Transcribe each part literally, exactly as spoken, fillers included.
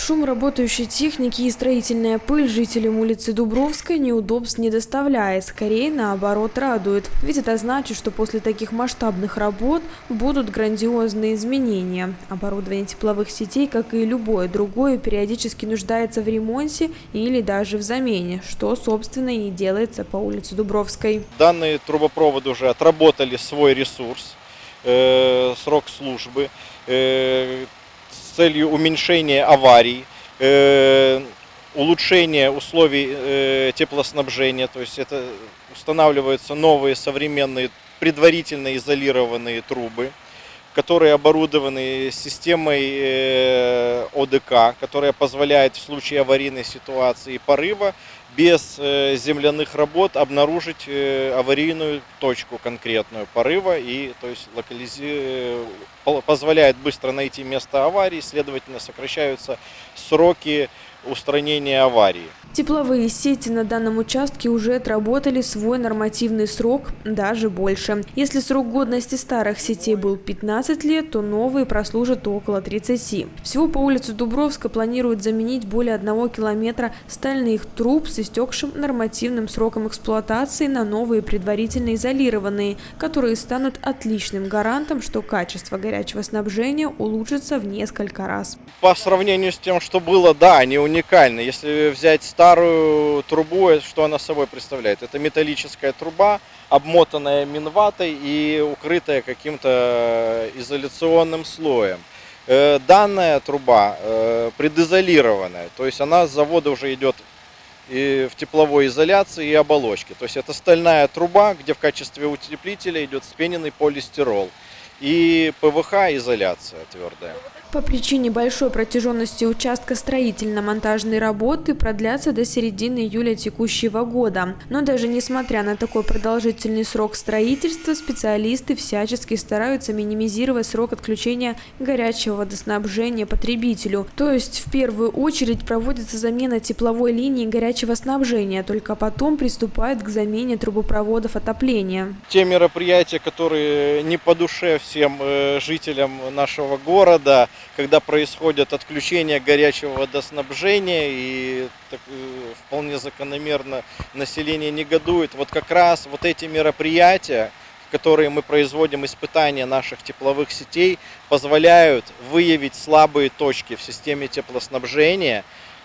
Шум работающей техники и строительная пыль жителям улицы Дубровской неудобств не доставляет, скорее наоборот радует. Ведь это значит, что после таких масштабных работ будут грандиозные изменения. Оборудование тепловых сетей, как и любое другое, периодически нуждается в ремонте или даже в замене, что, собственно, и делается по улице Дубровской. Данные трубопроводы уже отработали свой ресурс, э, срок службы, э, с целью уменьшения аварий, э, улучшения условий э, теплоснабжения, то есть это устанавливаются новые современные предварительно изолированные трубы, которые оборудованы системой э, ОДК, которая позволяет в случае аварийной ситуации и порыва без э, земляных работ обнаружить э, аварийную точку конкретную порыва и то есть локализи... позволяет быстро найти место аварии, следовательно сокращаются сроки устранения аварии. Тепловые сети на данном участке уже отработали свой нормативный срок, даже больше. Если срок годности старых сетей был пятнадцать лет, то новые прослужат около тридцати. Всего по улице Дубровской планируют заменить более одного километра стальных труб с истекшим нормативным сроком эксплуатации на новые предварительно изолированные, которые станут отличным гарантом, что качество горячего снабжения улучшится в несколько раз. По сравнению с тем, что было, да, они уникальны. Если взять старую трубу, что она собой представляет? Это металлическая труба, обмотанная минватой и укрытая каким-то изоляционным слоем. Данная труба предизолированная, то есть она с завода уже идет и в тепловой изоляции и оболочке. То есть это стальная труба, где в качестве утеплителя идет вспененный полистирол и ПВХ изоляция твердая. По причине большой протяженности участка строительно-монтажные работы продлятся до середины июля текущего года. Но даже несмотря на такой продолжительный срок строительства, специалисты всячески стараются минимизировать срок отключения горячего водоснабжения потребителю. То есть в первую очередь проводится замена тепловой линии горячего снабжения, только потом приступают к замене трубопроводов отопления. Те мероприятия, которые не по душе всем жителям нашего города, когда происходит отключение горячего водоснабжения и так, вполне закономерно население негодует, вот как раз вот эти мероприятия, в которые мы производим испытания наших тепловых сетей, позволяют выявить слабые точки в системе теплоснабжения.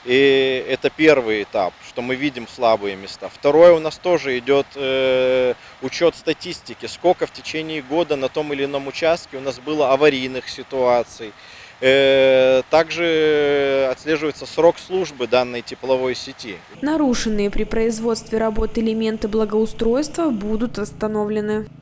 И это первый этап, что мы видим слабые места. Второе, у нас тоже идет э, учет статистики, сколько в течение года на том или ином участке у нас было аварийных ситуаций. Э, также отслеживается срок службы данной тепловой сети. Нарушенные при производстве работ элементы благоустройства будут восстановлены.